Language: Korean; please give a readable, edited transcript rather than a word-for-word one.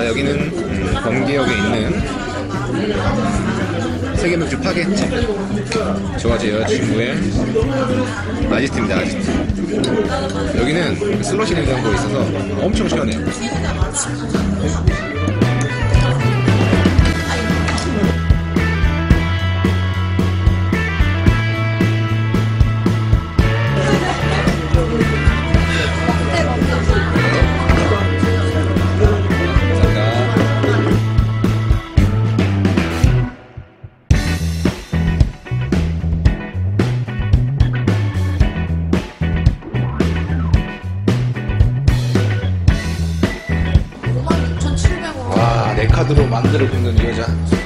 여기는 범기역에 있는 세계맥주 파게티 좋아제 여자친구의 아지트입니다. 아지트. 여기는 슬러시 냉장고에 있어서 엄청 시원해요. 와, 내 카드로 만두를 굽는 이 여자.